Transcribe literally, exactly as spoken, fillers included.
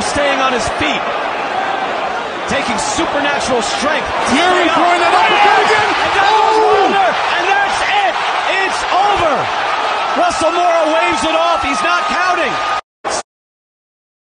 staying on his feet. Taking supernatural strength. Fury throwing that uppercut again. And, oh! and that's it. It's over. Russell Mora waves it off. He's not counting.